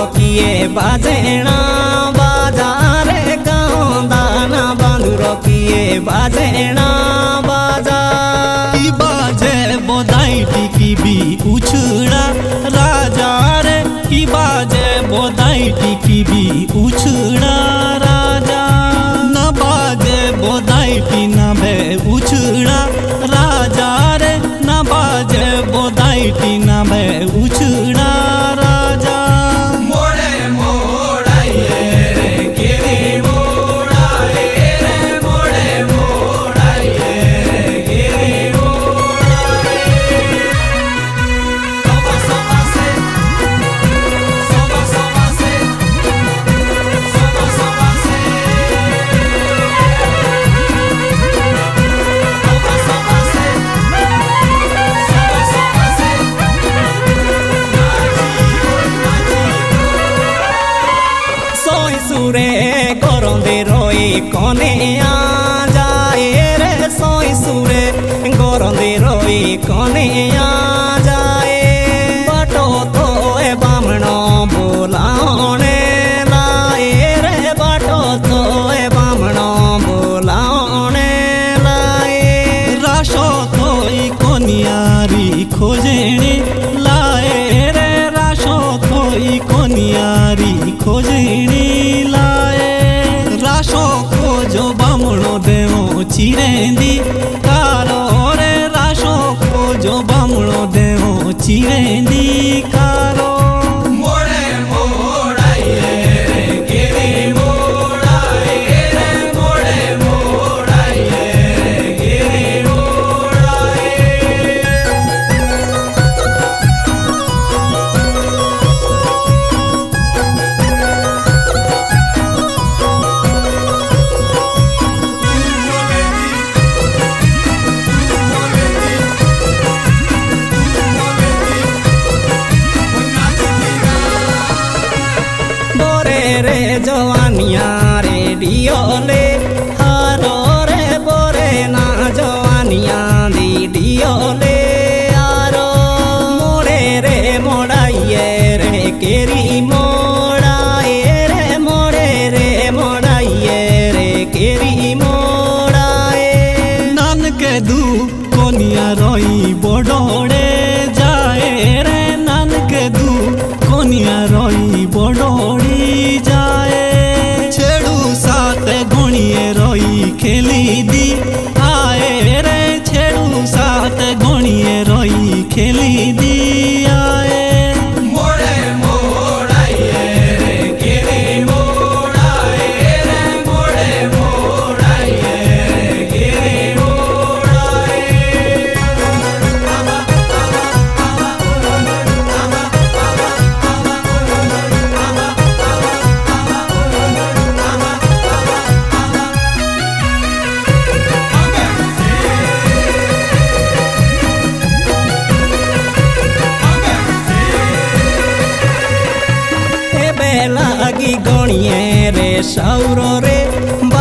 किए बाजेना बाजा रे गाँव दाना बांधुरो किए बाजेना बाजा की बाजे बोदाई टिकी भी उछड़ा राजा रे की बाजे बोदाई टिकी भी उछड़ा राजा न बाजे बोदाई टी न भे उछड़ा राजा रे न बाजे बोदाई टी न भे उछड़ा राजा मोड़े मोड़ाइए रे गिरी मोड़ाए रे मोड़े मोड़ाइए रे गिरी मोड़ाए सोबा सोबा से सोबा सोबा से सोबा सोबा से सोबा सोबा से सोबा सोबा से सोई सुरे गोरोंदे रोई कोने आ जाए रे सोई सुरे गोरोंदे रोई कोने आ जाए बाटो तो ए बामणो बोलाने लाए रे बाटो तो ए बामणो बोलाने लाए राशो थोई कोनियारी खोजेने लाए रे राशो थोई कोनियारी खोजेने लाए राशो खोजो बामणो देवो चिरेंदी कारो रे राशो खोजो बामणो देवो चिरेंदी कारो मोड़े मोड़ाइए रे गिरी मोड़ाए रे मोड़े मोड़ाइए रे गिरी मोड़ाए बोरे रे जवानिया रे डियोले हारो रे बोरे ना जवानिया दी डियोले आरो मोड़े रे मोड़ाइए रे केरी मोड़ाए रे मोड़े रे मोड़ाइए रे केरी मोड़ाए नान के दू कोनिया रोई बड़ोड़े जाए रे नान के दू कोनिया रोई बड़ोड़ी जाए छेड़ू साथ घोड़िए रोई खेली दी आए रे छेड़ू साथ घोड़िए रोई खेली दी आए मोड़े मोड़ाइए रे गिरी मोड़ाए रे मोड़े मोड़ाइए रे गिरी मोड़ाए लागी गणिए रे सौरो रे